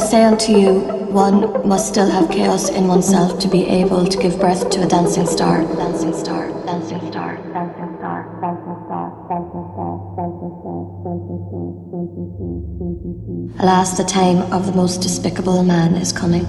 say unto you, one must still have chaos in oneself to be able to give birth to a dancing star. Dancing star, dancing star, dancing star, dancing star, dancing star, dancing star, dancing star, dancing star, dancing star. Alas, the time of the most despicable man is coming.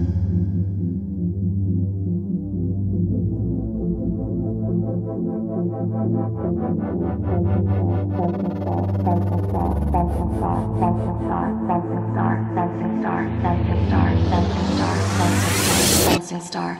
Dancing star.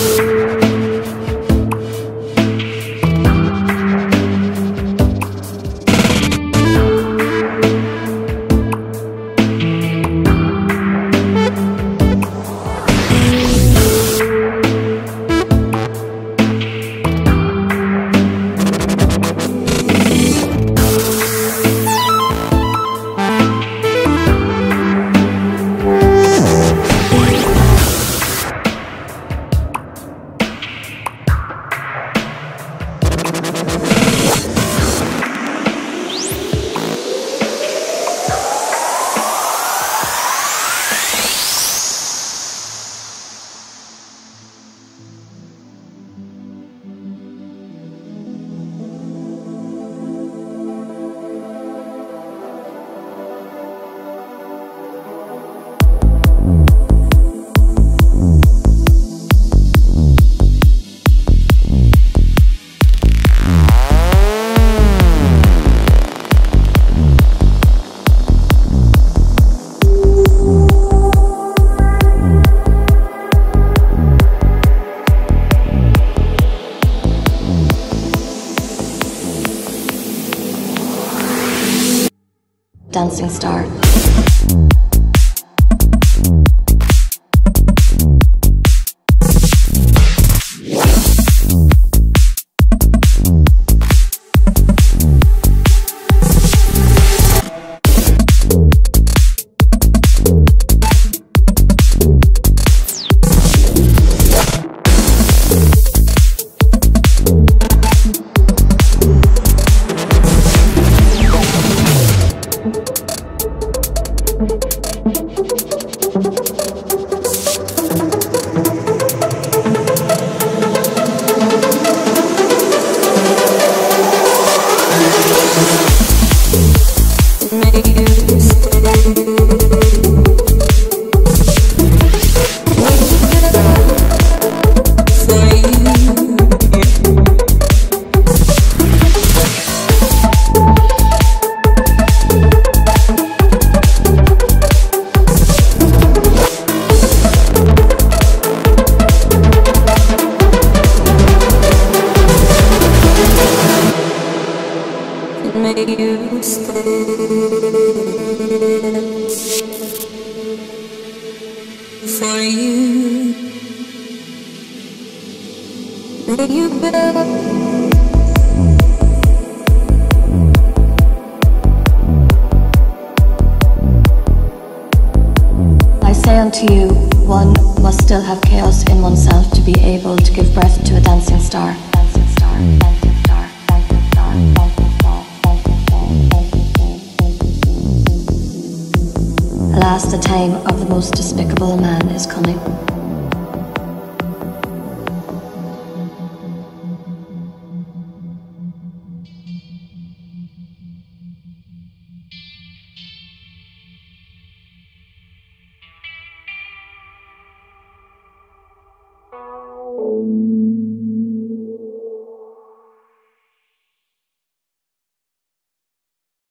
Dancing star. Make you stay for you, make you better. I say unto you, one must still have chaos in oneself to be able to give birth to a dancing star. Dancing star, dancing star, dancing star, dancing star, dancing star, dancing star, dancing star. Alas, the time of the most despicable man is coming.